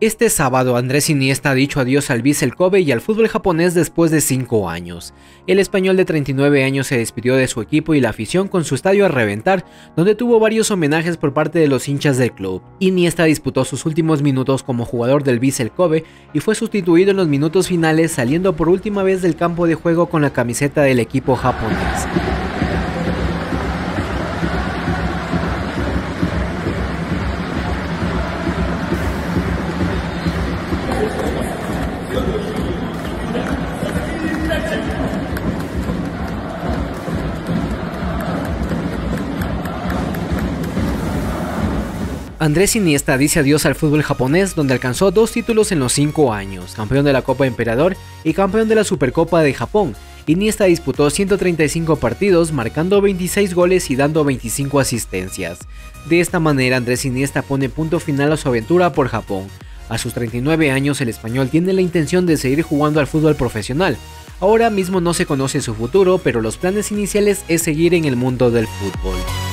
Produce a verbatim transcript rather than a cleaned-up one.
Este sábado, Andrés Iniesta ha dicho adiós al Vissel Kobe y al fútbol japonés después de cinco años. El español de treinta y nueve años se despidió de su equipo y la afición con su estadio a reventar, donde tuvo varios homenajes por parte de los hinchas del club. Iniesta disputó sus últimos minutos como jugador del Vissel Kobe y fue sustituido en los minutos finales, saliendo por última vez del campo de juego con la camiseta del equipo japonés. Andrés Iniesta dice adiós al fútbol japonés, donde alcanzó dos títulos en los cinco años, campeón de la Copa Emperador y campeón de la Supercopa de Japón. Iniesta disputó ciento treinta y cinco partidos, marcando veintiséis goles y dando veinticinco asistencias. De esta manera, Andrés Iniesta pone punto final a su aventura por Japón. A sus treinta y nueve años, el español tiene la intención de seguir jugando al fútbol profesional. Ahora mismo no se conoce su futuro, pero los planes iniciales es seguir en el mundo del fútbol.